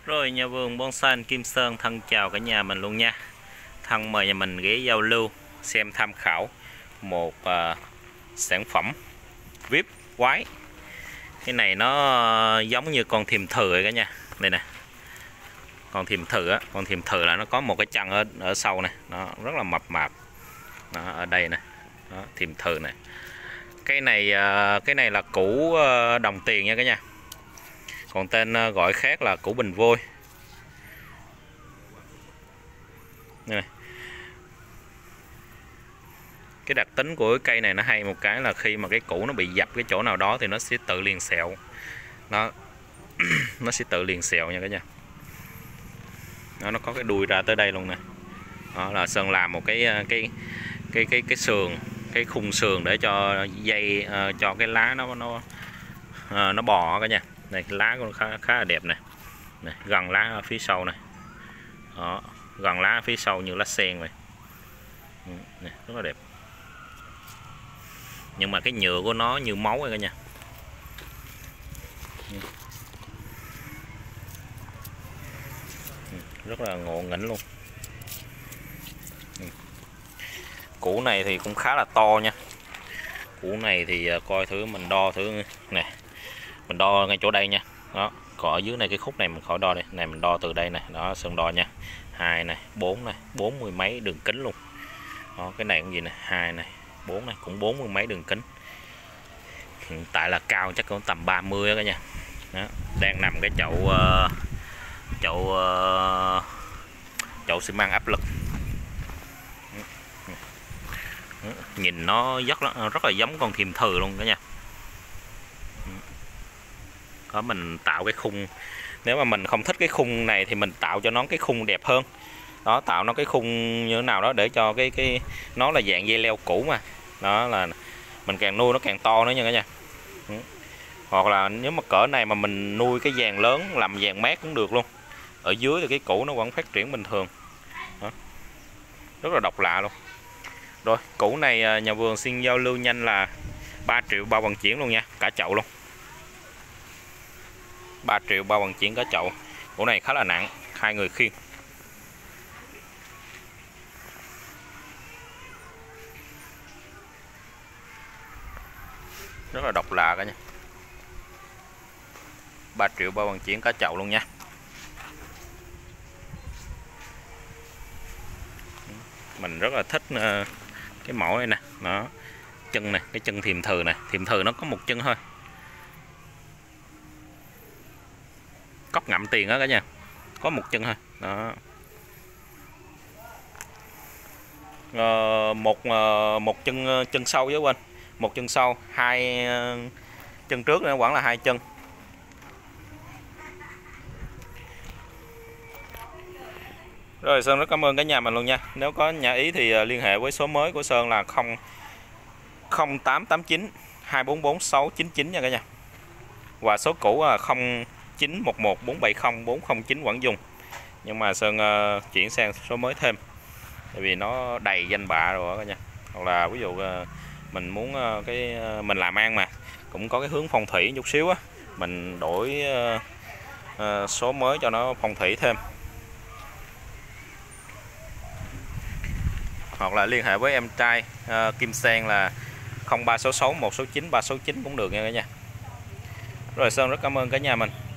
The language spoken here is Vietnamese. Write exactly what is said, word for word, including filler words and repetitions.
Rồi nhà vườn bonsai Kim Sơn thân chào cả nhà mình luôn nha. Thân mời nhà mình ghé giao lưu xem tham khảo một uh, sản phẩm vê i pê quái. Cái này nó giống như con thiềm thử rồi cả nhà. Đây nè. Con thiềm thử á, con thiềm thử là nó có một cái chân ở ở sau này, nó rất là mập mạp. Đó, ở đây nè. Đó, thiềm thử này. Cái này uh, cái này là củ uh, đồng tiền nha cả nhà. Còn tên gọi khác là củ bình vôi. Này. Cái đặc tính của cái cây này nó hay một cái là khi mà cái củ nó bị dập cái chỗ nào đó thì nó sẽ tự liền sẹo. Nó nó sẽ tự liền sẹo nha cả nhà. Đó, nó có cái đuôi ra tới đây luôn nè. Đó là Sơn làm một cái cái cái cái cái sườn, cái khung sườn để cho dây uh, cho cái lá nó nó uh, nó bò cả nhà. Này cái lá cũng khá khá là đẹp này. Này, gần lá ở phía sau này. Đó, gần lá ở phía sau như lá sen vậy. Này, rất là đẹp. Nhưng mà cái nhựa của nó như máu vậy cả nhà. Rất là ngộ nghĩnh luôn. Củ này thì cũng khá là to nha. Củ này thì coi thử mình đo thử nè. Mình đo ngay chỗ đây nha. Đó, còn ở dưới này cái khúc này mình khỏi đo đây. Này mình đo từ đây này, đó Sơn đo nha. hai này, bốn này, bốn mươi mấy đường kính luôn. Đó, cái này cũng gì nè, hai này, bốn này cũng bốn mươi mấy đường kính. Hiện tại là cao chắc cũng tầm ba mươi đó cả nhà. Đó, đang nằm cái chậu uh, chậu uh, chậu xi măng áp lực. Nhìn nó rất là, rất là giống con thiềm thử luôn cả nhà. Đó, mình tạo cái khung, nếu mà mình không thích cái khung này thì mình tạo cho nó cái khung đẹp hơn. Đó, tạo nó cái khung như thế nào đó để cho cái cái nó là dạng dây leo cũ mà. Đó là mình càng nuôi nó càng to nữa nha cả nhà. Hoặc là nếu mà cỡ này mà mình nuôi cái vàng lớn làm vàng mát cũng được luôn. Ở dưới thì cái củ nó vẫn phát triển bình thường. Đó, rất là độc lạ luôn. Rồi, củ này nhà vườn xin giao lưu nhanh là ba triệu bao vận chuyển luôn nha, cả chậu luôn. ba triệu bao vận chuyển cả chậu. Củ này khá là nặng, hai người khiêng. Rất là độc lạ cả nha. ba triệu bao vận chuyển cả chậu luôn nha. Mình rất là thích cái mẫu này nè, nó chân này, cái chân thiềm thử này, thiềm thử nó có một chân thôi. Cốc ngậm tiền đó cả nhà, có một chân thôi. Đó. Ờ, một một chân chân sau với quên, một chân sau, hai chân trước nữa vẫn là hai chân. Rồi Sơn rất cảm ơn cả nhà mình luôn nha. Nếu có nhà ý thì liên hệ với số mới của Sơn là không không tám tám chín hai bốn bốn sáu chín chín nha cả nhà. Và số cũ là không chín một một bốn bảy không bốn không chín vẫn dùng. Nhưng mà Sơn uh, chuyển sang số mới thêm. Tại vì nó đầy danh bạ rồi cả nhà. Hoặc là ví dụ uh, mình muốn uh, cái uh, mình làm ăn mà cũng có cái hướng phong thủy chút xíu á, mình đổi uh, uh, số mới cho nó phong thủy thêm. Hoặc là liên hệ với em trai uh, Kim Sen là không ba sáu sáu một sáu chín ba sáu chín cũng được nha cả nhà. Rồi Sơn rất cảm ơn cả nhà mình.